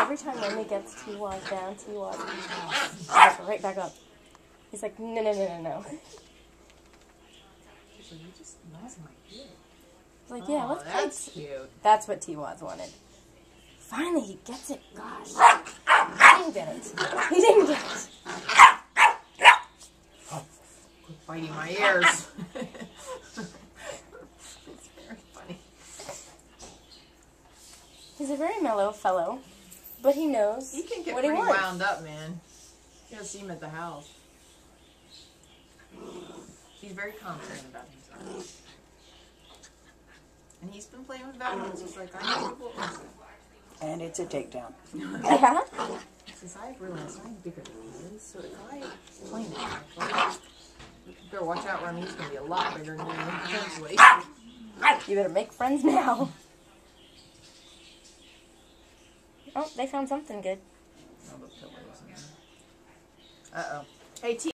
every time Remi gets Tiwaz down, Tiwaz gets right back up. He's like, no, no, no, no, no. You just nozzle my ear. He's like, yeah, let's play. That's cute. That's what Tiwaz wanted. Finally, he gets it. Gosh. He didn't get it. He didn't get it. Quit biting my ears. It's very funny. He's a very mellow fellow, but he knows He can get what he pretty wants. wound up, man. You gotta see him at the house. He's very confident about himself. And he's been playing with Vallhunds. He's like, I know what was it. And it's a takedown. Yeah. He says, I've realized I'm bigger than he is, so if I play now, you better watch out, Remi. He's going to be a lot bigger than me eventually. You better make friends now. Oh, they found something good. Oh, the pillows in there. Uh-oh. Hey, T.